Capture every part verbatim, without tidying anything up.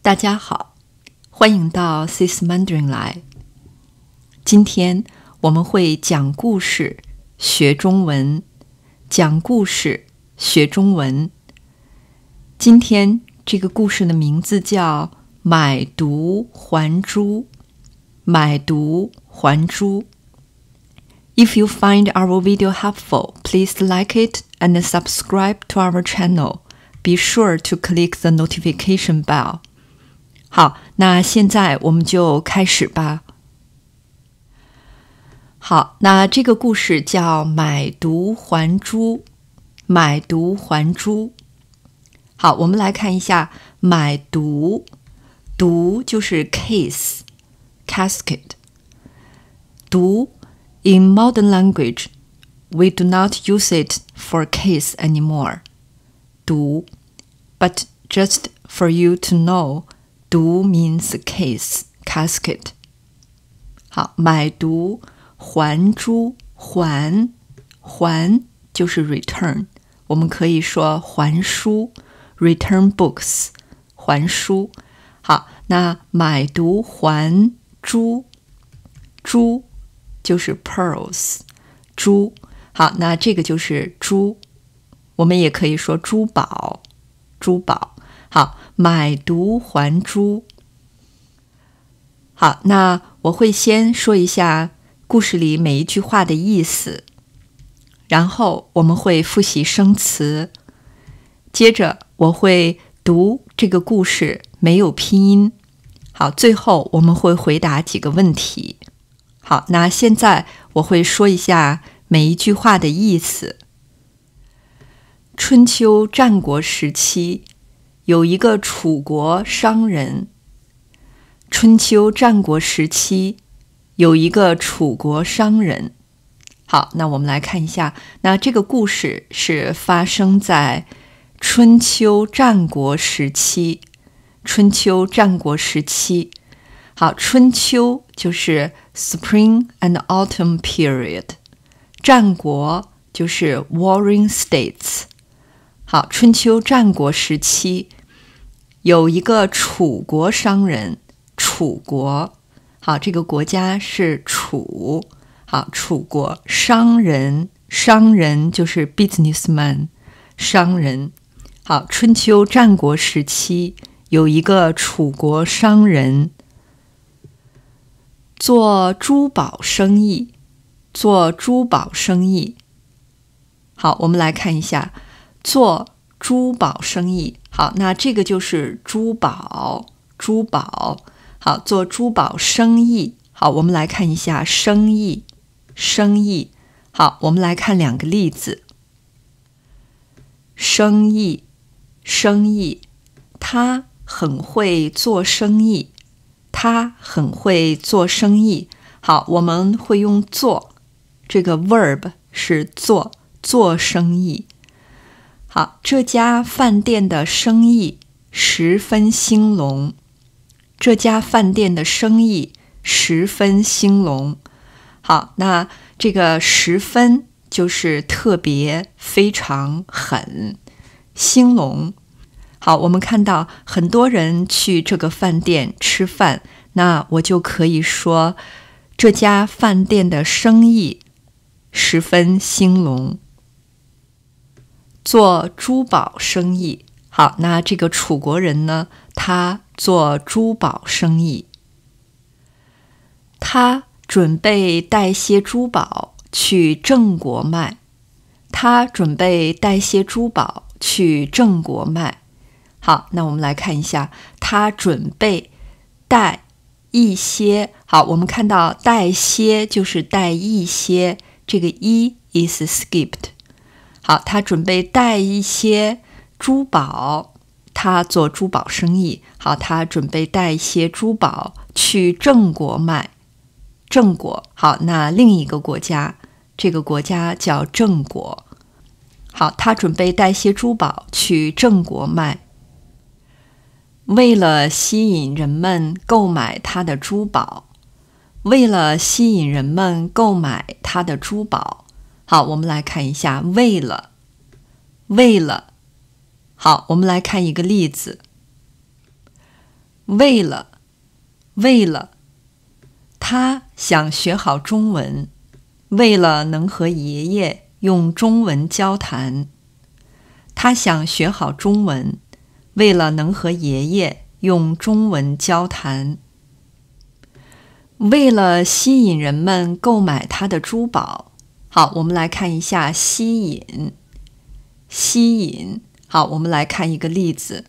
大家好，欢迎到 SyS Mandarin 来。今天我们会讲故事学中文，讲故事学中文。今天这个故事的名字叫买椟还珠。买椟还珠。If you find our video helpful, please like it and subscribe to our channel. Be sure to click the notification bell. 好，那现在我们就开始吧。好，那这个故事叫买椟还珠。买椟还珠。好，我们来看一下买椟。椟就是 case, casket. 椟 In modern language, we do not use it for case anymore. 椟 But just for you to know, 椟 means case, casket. 好，买椟还珠。还还就是 return， 我们可以说还书 return books， 还书。好，那买椟还珠。珠就是 pearls， 珠。好，那这个就是珠，我们也可以说珠宝，珠宝。好，买椟还珠。好，那我会先说一下故事里每一句话的意思，然后我们会复习生词，接着我会读这个故事没有拼音。好，最后我们会回答几个问题。好，那现在我会说一下每一句话的意思。春秋战国时期，有一个楚国商人。春秋战国时期，有一个楚国商人。好，那我们来看一下，那这个故事是发生在春秋战国时期。春秋战国时期。好，春秋就是 Spring and Autumn period， 战国就是 Warring States。 好，春秋战国时期有一个楚国商人。楚国，好，这个国家是楚。好，楚国商人，商人就是 businessman， 商人。好，春秋战国时期有一个楚国商人做珠宝生意，做珠宝生意。好，我们来看一下，做珠宝生意。好，那这个就是珠宝，珠宝。好，做珠宝生意。好，我们来看一下生意，生意。好，我们来看两个例子。生意，生意，他很会做生意。他很会做生意。好，我们会用做，这个 verb 是做，做生意。好，这家饭店的生意十分兴隆。这家饭店的生意十分兴隆。好，那这个十分就是特别，非常，很，兴隆。好，我们看到很多人去这个饭店吃饭，那我就可以说这家饭店的生意十分兴隆。做珠宝生意。好，那这个楚国人呢，他做珠宝生意。他准备带些珠宝去郑国卖。他准备带些珠宝去郑国卖。好，那我们来看一下，他准备带一些。好，我们看到带些就是带一些，这个一 is skipped。 好，他准备带一些珠宝，他做珠宝生意。好，他准备带一些珠宝去郑国卖。郑国，好，那另一个国家，这个国家叫郑国。好，他准备带些珠宝去郑国卖。为了吸引人们购买他的珠宝，为了吸引人们购买他的珠宝。好，我们来看一下，为了，为了。好，我们来看一个例子。 为了，为了，他想学好中文，为了能和爷爷用中文交谈。他想学好中文，为了能和爷爷用中文交谈。为了吸引人们购买他的珠宝。好，我们来看一下吸引，吸引。好，我们来看一个例子。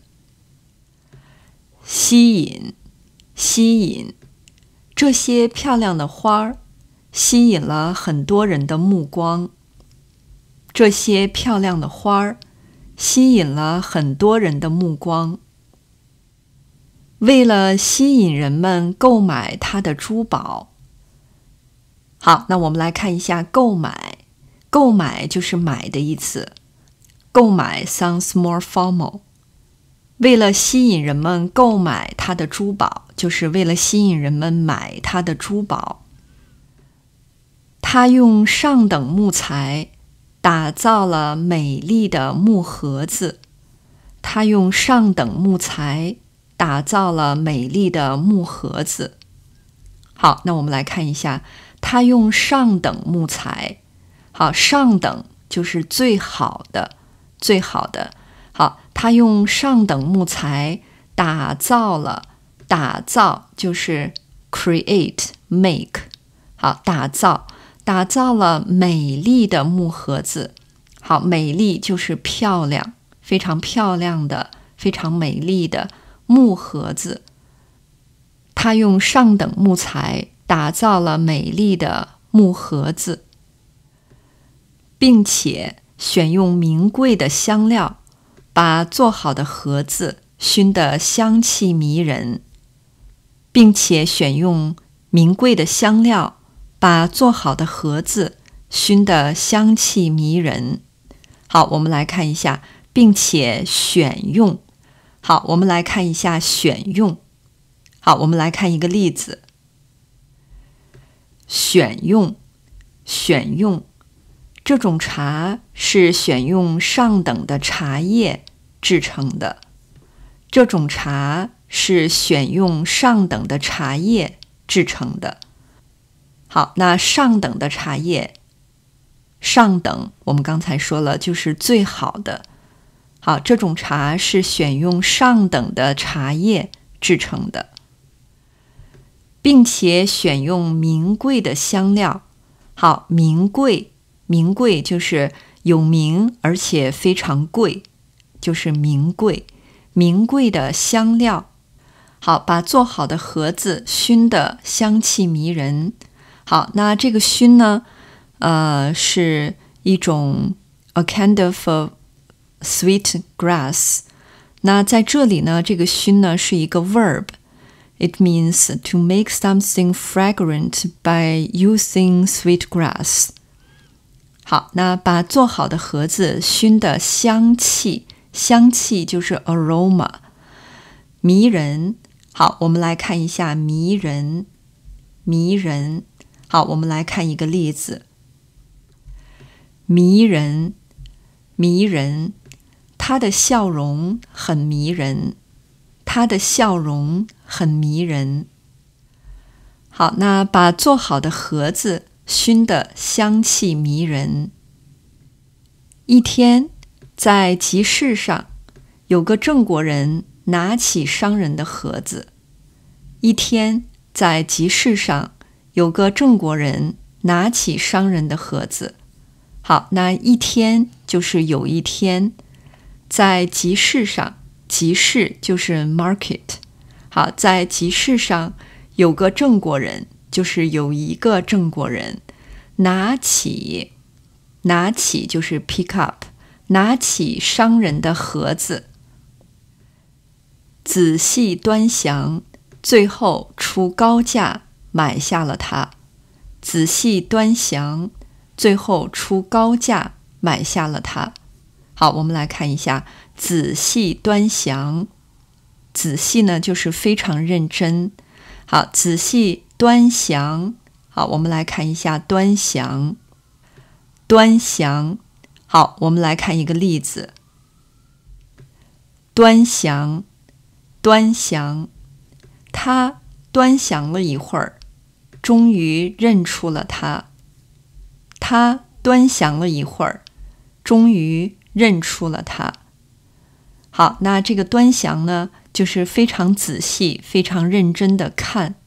吸引，吸引，这些漂亮的花儿吸引了很多人的目光。这些漂亮的花儿吸引了很多人的目光。为了吸引人们购买他的珠宝。好，那我们来看一下购买。购买就是买的意思。购买 sounds more formal。为了吸引人们购买他的珠宝，就是为了吸引人们买他的珠宝。他用上等木材打造了美丽的木盒子。他用上等木材打造了美丽的木盒子。好，那我们来看一下，他用上等木材。好，上等就是最好的，最好的。好，他用上等木材打造了，打造就是 create make。好，打造打造了美丽的木盒子。好，美丽就是漂亮，非常漂亮的，非常美丽的木盒子。他用上等木材打造了美丽的木盒子，并且选用名贵的香料，把做好的盒子熏得香气迷人，并且选用名贵的香料，把做好的盒子熏得香气迷人。好，我们来看一下，并且选用。好，我们来看一下选用。好，我们来看一个例子。选用，选用。这种茶是选用上等的茶叶制成的。这种茶是选用上等的茶叶制成的。好，那上等的茶叶，上等我们刚才说了就是最好的。好，这种茶是选用上等的茶叶制成的，并且选用名贵的香料。好，名贵，名贵就是有名而且非常贵，就是名贵，名贵的香料。好，把做好的盒子熏得香气迷人。好，那这个熏呢，呃，是一种 a kind of a sweet grass。那在这里呢，这个熏呢是一个 verb。It means to make something fragrant by using sweet grass。好，那把做好的盒子熏的香气，香气就是 aroma， 迷人。好，我们来看一下迷人，迷人。好，我们来看一个例子。迷人，迷人，他的笑容很迷人，他的笑容很迷人。好，那把做好的盒子熏得香气迷人。一天，在集市上，有个郑国人拿起商人的盒子。一天，在集市上，有个郑国人拿起商人的盒子。好，那一天就是有一天，在集市上，集市就是 market。好，在集市上有个郑国人，就是有一个郑国人拿起，拿起就是 pick up， 拿起商人的盒子，仔细端详，最后出高价买下了它。仔细端详，最后出高价买下了它。好，我们来看一下仔细端详。仔细呢就是非常认真。好，仔细端详。好，我们来看一下端详。端详。好，我们来看一个例子。端详，端详。 他端详了一会儿，终于认出了他。他端详了一会儿，终于认出了他。好，那这个端详呢，就是非常仔细、非常认真的看。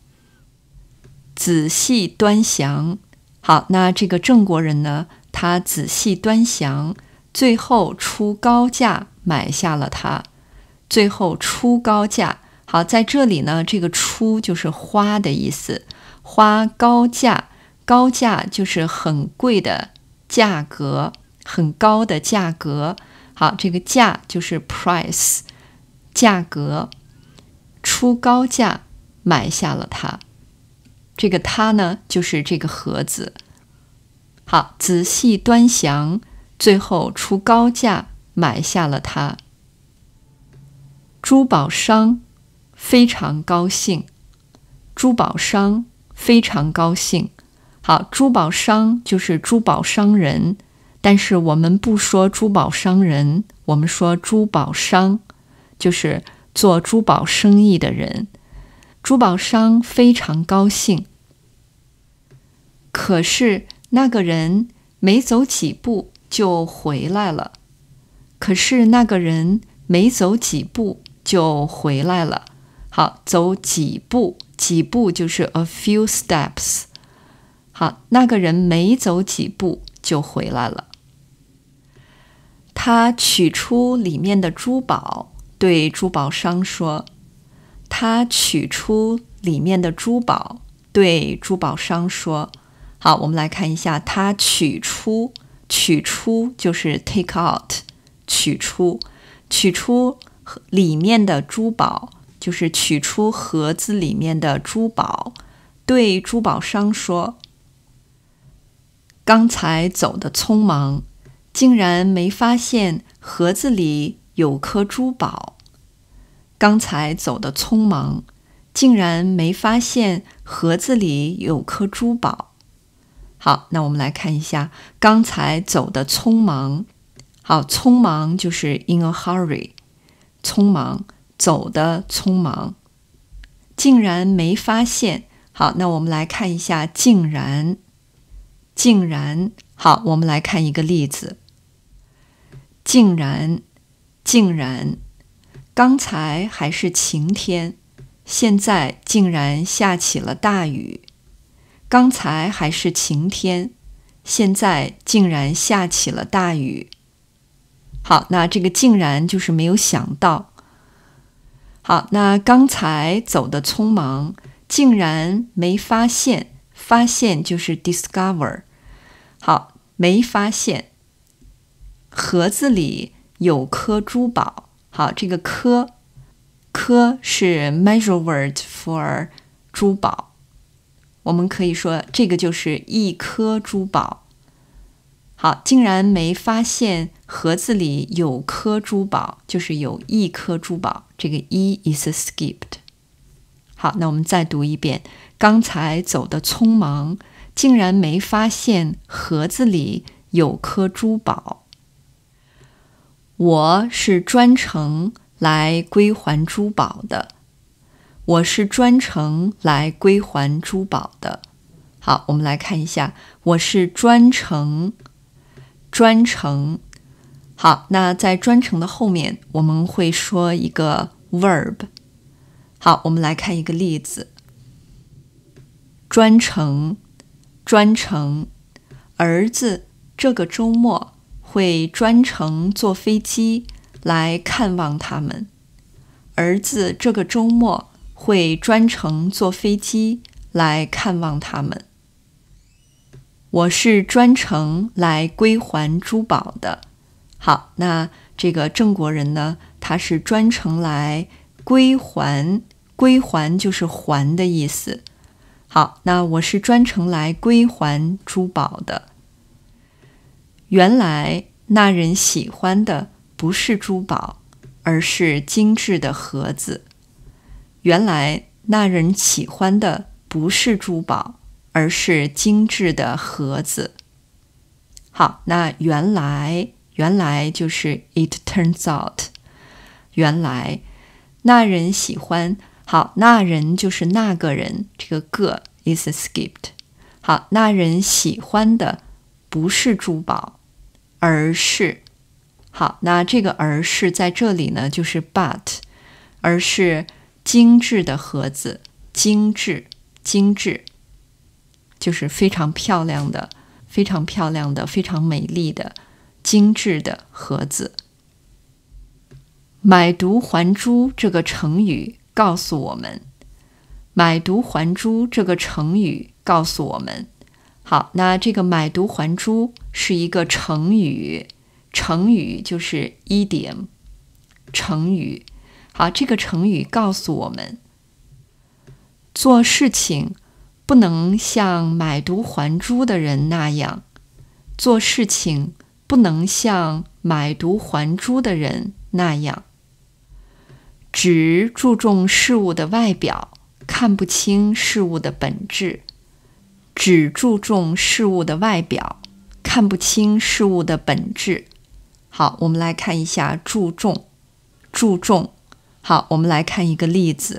仔细端详。好，那这个郑国人呢，他仔细端详，最后出高价买下了它。最后出高价。好，在这里呢，这个出就是花的意思，花高价，高价就是很贵的价格，很高的价格。好，这个价就是 price， 价格，出高价买下了它。这个它呢，就是这个盒子。好，仔细端详，最后出高价买下了它。珠宝商非常高兴，珠宝商非常高兴。好，珠宝商就是珠宝商人，但是我们不说珠宝商人，我们说珠宝商，就是做珠宝生意的人。珠宝商非常高兴。可是那个人没走几步就回来了。可是那个人没走几步就回来了。好，走几步，几步就是 a few steps。好，那个人没走几步就回来了。他取出里面的珠宝，对珠宝商说。他取出里面的珠宝，对珠宝商说。好，我们来看一下，他取出，取出就是 take out， 取出，取出里面的珠宝，就是取出盒子里面的珠宝，对珠宝商说。刚才走得匆忙，竟然没发现盒子里有颗珠宝。刚才走得匆忙，竟然没发现盒子里有颗珠宝。好，那我们来看一下，刚才走得匆忙。好，匆忙就是 in a hurry， 匆忙，走得匆忙。竟然没发现。好，那我们来看一下竟然。竟然。好，我们来看一个例子。竟然，竟然，刚才还是晴天，现在竟然下起了大雨。刚才还是晴天，现在竟然下起了大雨。好，那这个竟然就是没有想到。好，那刚才走得匆忙，竟然没发现，发现就是 discover。好，没发现盒子里有颗珠宝。好，这个颗，颗是 measure word for 珠宝。我们可以说这个就是一颗珠宝。好，竟然没发现盒子里有颗珠宝，就是有一颗珠宝，这个一 is skipped。 好，那我们再读一遍。刚才走得匆忙，竟然没发现盒子里有颗珠宝。我是专程来归还珠宝的。我是专程来归还珠宝的。好，我们来看一下，我是专程，专程。好，那在专程的后面，我们会说一个 verb。好，我们来看一个例子。专程，专程，儿子这个周末会专程坐飞机来看望他们。儿子这个周末会专程坐飞机来看望他们。我是专程来归还珠宝的。好，那这个郑国人呢，他是专程来归还，归还就是还的意思。好，那我是专程来归还珠宝的。原来那人喜欢的不是珠宝，而是精致的盒子。原来那人喜欢的不是珠宝，而是精致的盒子。好，那原来，原来就是 it turns out。原来那人喜欢， 好，那人就是那个人，这个个 is skipped。好，那人喜欢的不是珠宝，而是，好，那这个而是在这里呢就是 but， 而是精致的盒子，精致，精致，就是非常漂亮的，非常漂亮的，非常美丽的，精致的盒子。买椟还珠这个成语告诉我们，买椟还珠这个成语告诉我们，好，那这个买椟还珠是一个成语，成语就是 idiom， 成语。好，这个成语告诉我们，做事情不能像买椟还珠的人那样，做事情不能像买椟还珠的人那样，只注重事物的外表，看不清事物的本质。只注重事物的外表，看不清事物的本质。好，我们来看一下注重，注重。好，我们来看一个例子。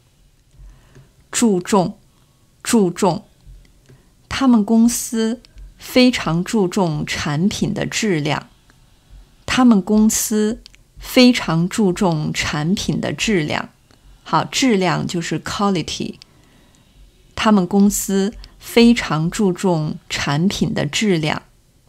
注重，注重。他们公司非常注重产品的质量。他们公司非常注重产品的质量。好，质量就是 quality。他们公司非常注重产品的质量。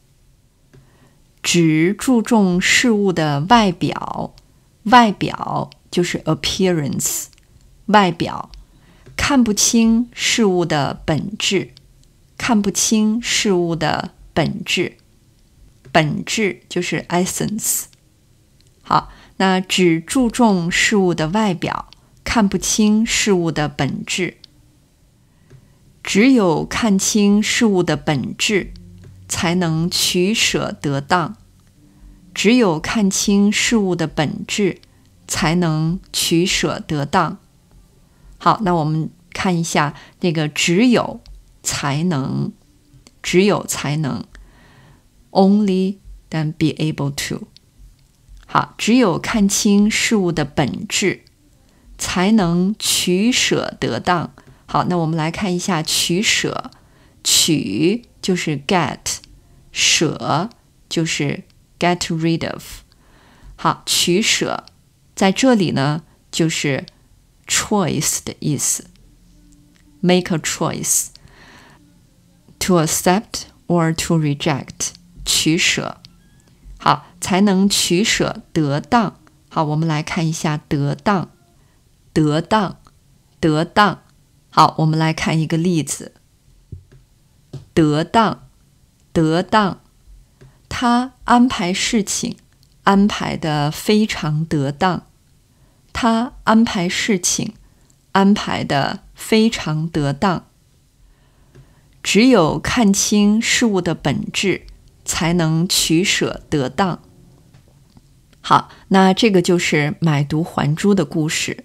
只注重事物的外表，外表就是 appearance， 外表，看不清事物的本质，看不清事物的本质，本质就是 essence。 好，那只注重事物的外表，看不清事物的本质。只有看清事物的本质，才能取舍得当。只有看清事物的本质，才能取舍得当。好，那我们看一下那个只有才能，只有才能 only then be able to。 好，只有看清事物的本质，才能取舍得当。好，那我们来看一下取舍，取就是 get， 舍就是 get rid of。 好，取舍在这里呢就是 choice 的意思， make a choice， to accept or to reject， 取舍。好，才能取舍得当。好，我们来看一下得当，得当，得当。好，我们来看一个例子。得当，得当。他安排事情安排得非常得当。他安排事情安排得非常得当。只有看清事物的本质，才能取舍得当。好，那这个就是买椟还珠的故事。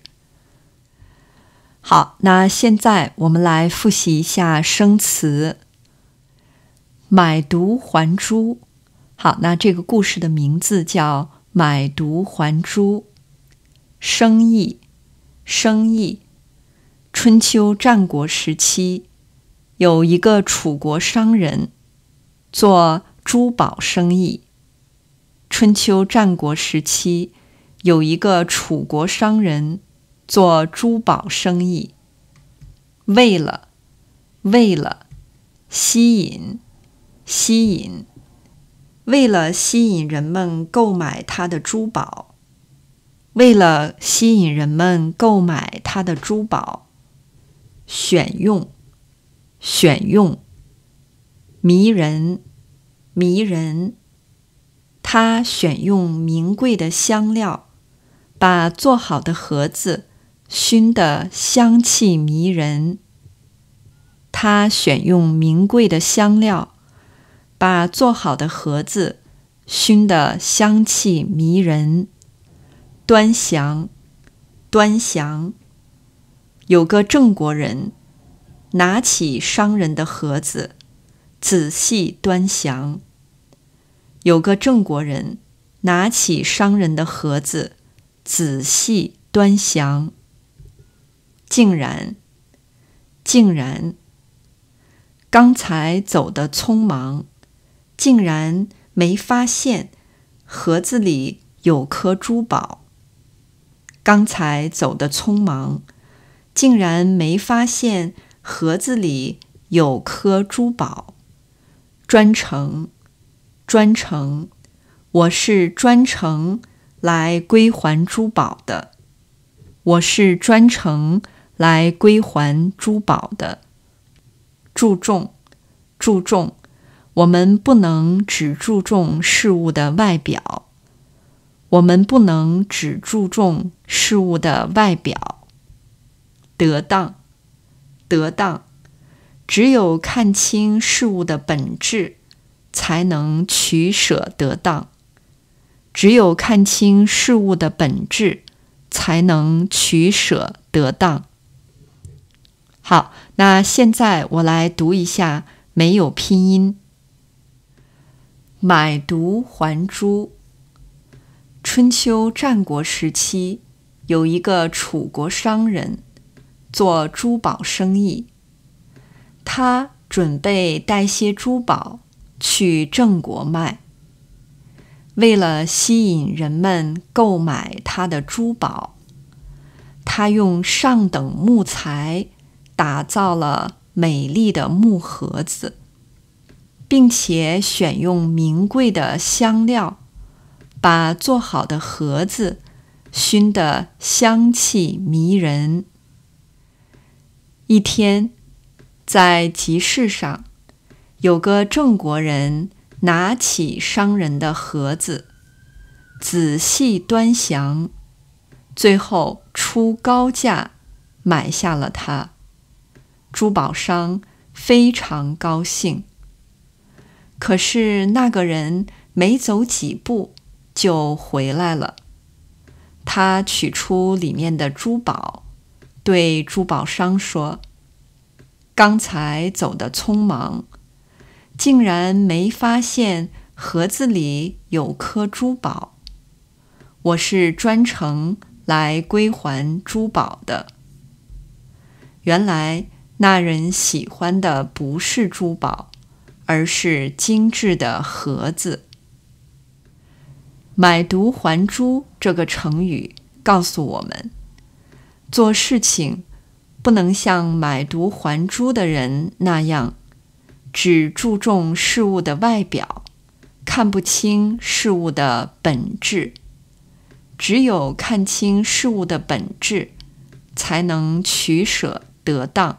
好，那现在我们来复习一下生词。买椟还珠。好，那这个故事的名字叫买椟还珠。生意，生意。春秋战国时期，有一个楚国商人做珠宝生意。春秋战国时期，有一个楚国商人做珠宝生意。为了，为了，吸引，吸引，为了吸引人们购买他的珠宝，为了吸引人们购买他的珠宝。选用，选用，迷人，迷人。他选用名贵的香料，把做好的盒子熏得香气迷人。他选用名贵的香料，把做好的盒子熏得香气迷人。端详，端详。有个郑国人拿起商人的盒子，仔细端详。有个郑国人拿起商人的盒子，仔细端详。 竟然，竟然，刚才走得匆忙，竟然没发现盒子里有颗珠宝。刚才走得匆忙，竟然没发现盒子里有颗珠宝。专程，专程，我是专程来归还珠宝的。我是专程来归还珠宝的。注重，注重，我们不能只注重事物的外表。我们不能只注重事物的外表。得当，得当，只有看清事物的本质，才能取舍得当。只有看清事物的本质，才能取舍得当。好，那现在我来读一下没有拼音。买椟还珠。春秋战国时期，有一个楚国商人做珠宝生意，他准备带些珠宝去郑国卖。为了吸引人们购买他的珠宝，他用上等木材打造了美丽的木盒子，并且选用名贵的香料，把做好的盒子熏得香气迷人。一天，在集市上，有个郑国人拿起商人的盒子，仔细端详，最后出高价买下了它。珠宝商非常高兴。可是那个人没走几步就回来了。他取出里面的珠宝，对珠宝商说：刚才走得匆忙，竟然没发现盒子里有颗珠宝。我是专程来归还珠宝的。原来那人喜欢的不是珠宝，而是精致的盒子。买椟还珠这个成语告诉我们，做事情不能像买椟还珠的人那样，只注重事物的外表，看不清事物的本质。只有看清事物的本质，才能取舍得当。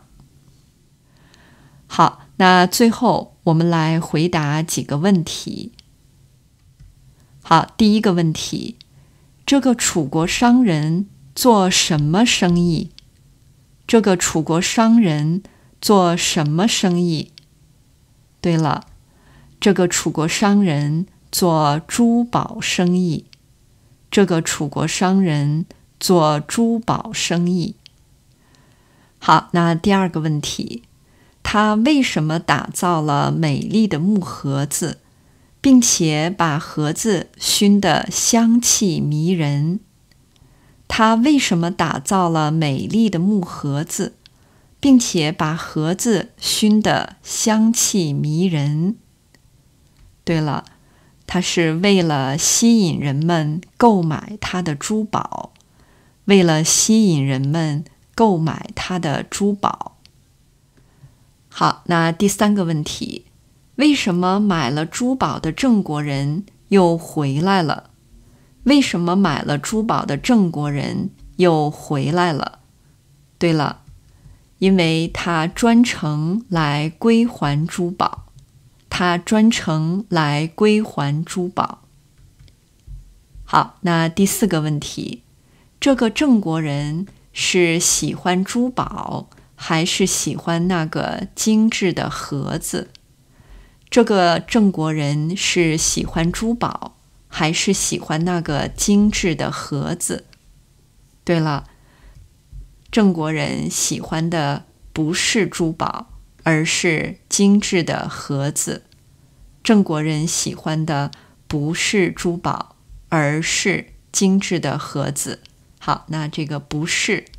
好，那最后我们来回答几个问题。好，第一个问题，这个楚国商人做什么生意？这个楚国商人做什么生意？对了，这个楚国商人做珠宝生意。这个楚国商人做珠宝生意。好，那第二个问题，他为什么打造了美丽的木盒子，并且把盒子熏得香气迷人？他为什么打造了美丽的木盒子，并且把盒子熏得香气迷人？对了，他是为了吸引人们购买他的珠宝，为了吸引人们购买他的珠宝。好，那第三个问题，为什么买了珠宝的郑国人又回来了？为什么买了珠宝的郑国人又回来了？对了，因为他专程来归还珠宝。他专程来归还珠宝。好，那第四个问题，这个郑国人是喜欢珠宝，还是喜欢那个精致的盒子？这个郑国人是喜欢珠宝，还是喜欢那个精致的盒子？对了，郑国人喜欢的不是珠宝，而是精致的盒子。郑国人喜欢的不是珠宝，而是精致的盒子。好，那这个不是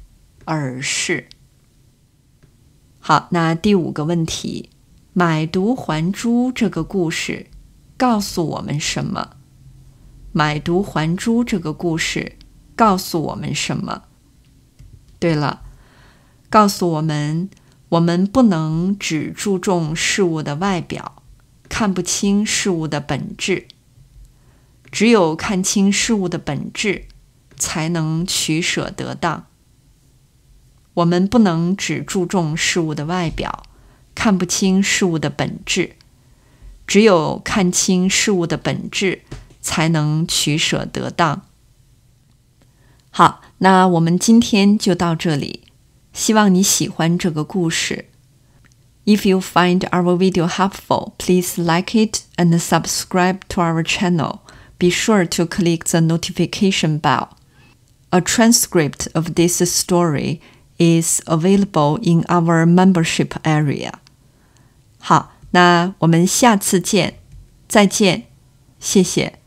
耳饰。好，那第五个问题，买椟还珠这个故事告诉我们什么？买椟还珠这个故事告诉我们什么？对了，告诉我们，我们不能只注重事物的外表，看不清事物的本质。只有看清事物的本质，才能取舍得当。我们不能只注重事物的外表，看不清事物的本质。只有看清事物的本质，才能取舍得当。好，那我们今天就到这里。希望你喜欢这个故事。If you find our video helpful, please like it and subscribe to our channel. Be sure to click the notification bell. A transcript of this story is available in our membership area. 好，那我们下次见，再见，谢谢。